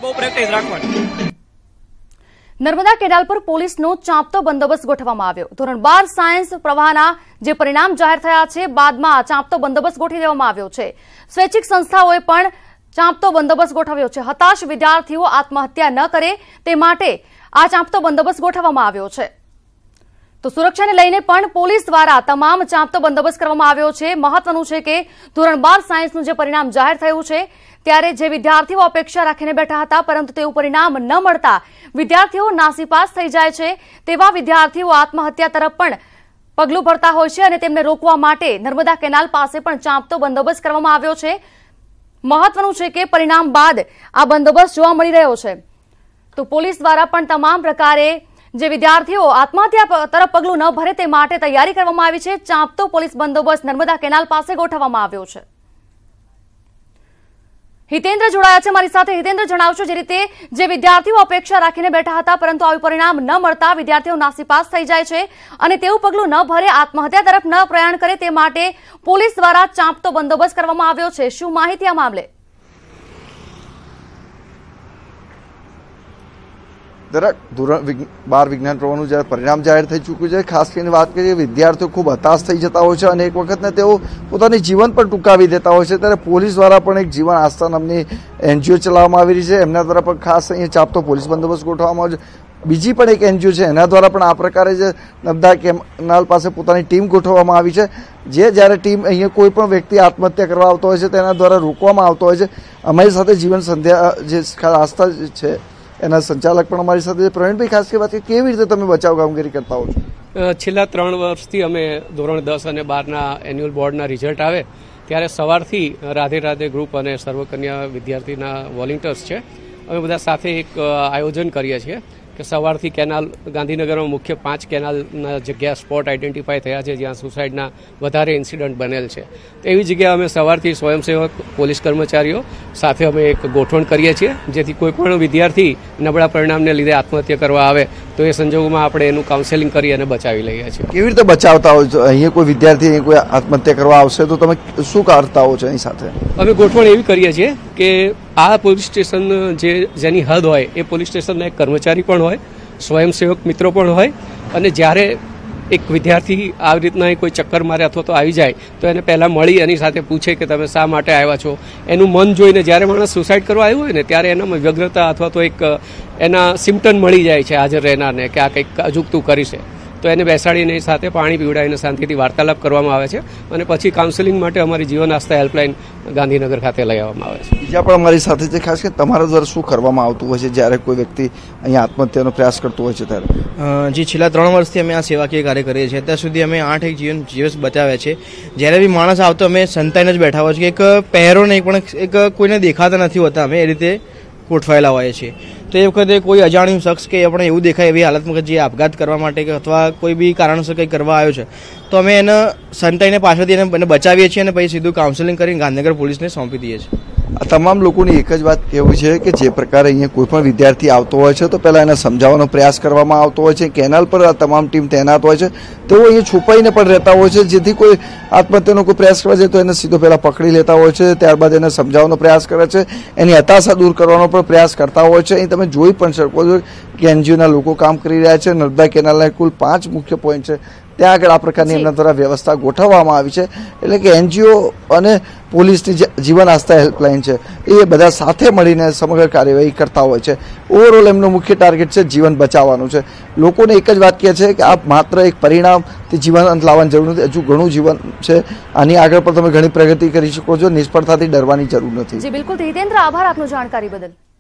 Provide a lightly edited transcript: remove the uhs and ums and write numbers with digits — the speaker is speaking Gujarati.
બહુ પ્રેક્ટિસ રાખવાની। નર્મદા કેનાલ પર પોલીસનો ચાંપતો બંદોબસ્ત ગોઠવવામાં આવ્યો। ધોરણ 12 સાયન્સ પ્રવાહના જે પરિણામ જાહેર થયા છે બાદમાં ચાંપતો બંદોબસ્ત ગોઠવી દેવામાં આવ્યો છે। સ્વૈચ્છિક સંસ્થાઓએ પણ ચાંપતો બંદોબસ્ત ગોઠવ્યો છે। હતાશ વિદ્યાર્થીઓ આત્મહત્યા ન કરે તે માટે આ ચાંપતો બંદોબસ્ત ગોઠવવામાં આવ્યો છે। તો સુરક્ષાને લઈને પણ પોલીસ દ્વારા તમામ ચાંપતો બંદોબસ્ત કરવામાં આવ્યો છે। મહત્વનું છે કે ધોરણ 12 સાયન્સનું જે પરિણામ જાહેર થયું છે ત્યારે જે વિદ્યાર્થીઓ અપેક્ષા રાખીને બેઠા હતા પરંતુ તેવું પરિણામ ન મળતા વિદ્યાર્થીઓ નાસીપાસ થઈ જાય છે। તેવા વિદ્યાર્થીઓ આત્મહત્યા તરફ પણ પગલું ભરતા હોય છે અને તેમને રોકવા માટે નર્મદા કેનાલ પાસે પણ ચાંપતો બંદોબસ્ત કરવામાં આવ્યો છે। મહત્વનું છે કે પરિણામ બાદ આ બંદોબસ્ત જોવા મળી રહ્યો છે। તો પોલીસ દ્વારા પણ તમામ પ્રકારે જે વિદ્યાર્થીઓ આત્મહત્યા તરફ પગલું ન ભરે તે માટે તૈયારી કરવામાં આવી છે। ચાંપતો પોલીસ બંદોબસ્ત નર્મદા કેનાલ પાસે ગોઠવવામાં આવ્યો છે। હિતેન્દ્ર જોડાયા છે મારી સાથે। હિતેન્દ્ર, જણાવશો જે રીતે જે વિદ્યાર્થીઓ અપેક્ષા રાખીને બેઠા હતા પરંતુ આવી પરિણામ ન મળતા વિદ્યાર્થીઓ નાસીપાસ થઈ જાય છે અને તેવું પગલું ન ભરે આત્મહત્યા તરફ ન પ્રયાણ કરે તે માટે પોલીસ દ્વારા ચાંપતો બંદોબસ્ત કરવામાં આવ્યો છે। શું માહિતી આ મામલે? ધોરણ 12 વિજ્ઞાન પ્રવાહનું જ્યારે પરિણામ જાહેર થઈ ચૂક્યું છે, ખાસ કરીને વાત કરીએ વિદ્યાર્થીઓ ખૂબ હતાશ થઈ જતા હોય છે અને એક વખતને તેઓ પોતાની જીવન પણ ટૂંકાવી દેતા હોય છે। ત્યારે પોલીસ દ્વારા પણ એક જીવન આસ્થા નામની NGO ચલાવવામાં આવી રહી છે। એમના દ્વારા પણ ખાસ અહીંયા ચાંપતો પોલીસ બંદોબસ્ત ગોઠવવામાં આવે છે। બીજી પણ એક NGO છે એના દ્વારા પણ આ પ્રકારે જ નર્મદા કેનાલ પાસે પોતાની ટીમ ગોઠવવામાં આવી છે। જ્યારે ટીમ અહીંયા કોઈ પણ વ્યક્તિ આત્મહત્યા કરવા આવતો હોય છે તેના દ્વારા રોકવામાં આવતો હોય છે। અમારી સાથે જીવન સંધ્યા જે આસ્થા છે એના સંચાલક પણ અમારી સાથે પ્રવીણભાઈ, ખાસ કે વાત કે કેવી રીતે તમે બચાવ કામગીરી કરતા હો છો? છેલ્લા 3 વર્ષથી અમે ધોરણ 10 અને 12ના એન્યુઅલ બોર્ડના રિઝલ્ટ આવે ત્યારે સવારથી રાધે રાધે ગ્રુપ અને સર્વકન્યા વિદ્યાર્થીના વોલેન્ટિયર્સ છે અમે બધા સાથે એક આયોજન કરીએ છીએ કે સવારથી કેનાલ ગાંધીનગરમાં મુખ્ય 5 કેનાલના જગ્યા સ્પોટ આઈડેન્ટિફાય થયા છે જ્યાં સુસાઇડના વધારે ઇન્સિડન્ટ બનેલ છે। તો એવી જગ્યાએ અમે સવારથી સ્વયંસેવક પોલીસ કર્મચારીઓ સાથે અમે એક ગોઠવણ કરીએ છીએ જેથી કોઈ પણ વિદ્યાર્થી નબળા પરિણામને લીધે આત્મહત્યા કરવા આવે તો એ સંજોગોમાં આપણે એનું કાઉન્સેલિંગ કરી અને બચાવી લઈએ છીએ। કેવી રીતે બચાવતા હોય છો? અહીંયા કોઈ વિદ્યાર્થી અહીં કોઈ આત્મહત્યા કરવા આવશે તો તમે શું કરતા હો છો? એની સાથે અમે ગોઠવણ એવી કરીએ છીએ કે આ પોલીસ સ્ટેશન જેની હદ હોય એ પોલીસ સ્ટેશનના એક કર્મચારી પણ હોય, સ્વયંસેવક મિત્રો પણ હોય અને જ્યારે એક વિદ્યાર્થી આવી રીતના કોઈ ચક્કર મારે અથવા તો આવી જાય તો એને પહેલાં મળી એની સાથે પૂછે કે તમે શા માટે આવ્યા છો। એનું મન જોઈને જ્યારે માણસ સુસાઇડ કરવા આવ્યું હોય ને ત્યારે એનામાં વ્યગ્રતા અથવા તો એક એના સિમ્પટમ મળી જાય છે હાજર રહેનારને કે આ કંઈક અજુગતું કરીશે તો એને બેસાડીને સાથે પાણી પીવડાવીને શાંતિથી વાર્તાલાપ કરવામાં આવે છે અને પછી કાઉન્સેલિંગ માટે અમારી જીવન આસ્થા હેલ્પલાઇન ગાંધીનગર ખાતે લઈ આવવામાં આવે છે। બીજા પણ અમારી સાથે છે, ખાસ કરીને તમારા દ્વારા શું કરવામાં આવતું હોય છે જ્યારે કોઈ વ્યક્તિ અહીંયા આત્મહત્યાનો પ્રયાસ કરતો હોય છે ત્યારે? જે છેલ્લા 3 વર્ષથી અમે આ સેવાકીય કાર્ય કરીએ છીએ ત્યાં સુધી અમે 8 જીવન બચાવ્યા છે। જ્યારે બી માણસ આવતો અમે સંતાઈને જ બેઠા હોય છે કે એક પહેરો નહીં પણ એક કોઈને દેખાતા નથી હોતા, અમે એ રીતે ગોઠવાયેલા હોઈએ છીએ। તો એ વખતે કોઈ અજાણ્યું શખ્સ કે આપણે એવું દેખાય એવી હાલતમાં કે જે આપઘાત કરવા માટે કે અથવા કોઈ બી કારણસર કંઈ કરવા આવ્યો છે તો અમે એને સંતાઈને પાછળથી એને બચાવીએ છીએ અને પછી સીધું કાઉન્સેલિંગ કરીને ગાંધીનગર પોલીસને સોંપી દઈએ છીએ। આ તમામ લોકોની એક જ વાત કહેવું છે કે જે પ્રકારે અહીંયા કોઈ પણ વિદ્યાર્થી આવતો હોય છે તો પહેલાં એને સમજાવવાનો પ્રયાસ કરવામાં આવતો હોય છે। કેનાલ પર આ તમામ ટીમ તૈનાત હોય છે, તેઓ અહીંયા છુપાઈને પણ રહેતા હોય છે જેથી કોઈ આત્મહત્યાનો કોઈ પ્રયાસ કરવા જાય તો એને સીધો પહેલાં પકડી લેતા હોય છે, ત્યારબાદ એને સમજાવવાનો પ્રયાસ કરે છે, એની હતાશા દૂર કરવાનો પણ પ્રયાસ કરતા હોય છે। અહીં તમે જોઈ પણ શકો છો કે NGOના લોકો કામ કરી રહ્યા છે। નર્મદા કેનાલના કુલ 5 મુખ્ય પોઈન્ટ છે ત્યાં આગળ આ પ્રકારની એમના દ્વારા વ્યવસ્થા ગોઠવવામાં આવી છે। એટલે કે NGO અને પોલીસની જે જીવન આસ્થા હેલ્પલાઇન છે એ બધા સાથે મળીને સમગ્ર કાર્યવાહી કરતા હોય છે। ઓવરઓલ એમનો મુખ્ય ટાર્ગેટ છે જીવન બચાવવાનું છે। લોકોને એક જ વાત કહે છે કે આ માત્ર એક પરિણામથી જીવન અંત લાવવાની જરૂર નથી, હજુ ઘણું જીવન છે, આની આગળ પણ તમે ઘણી પ્રગતિ કરી શકો છો, નિષ્ફળતાથી ડરવાની જરૂર નથી। જી બિલકુલ હિતેન્દ્ર, આભાર આપનો જાણકારી બદલ।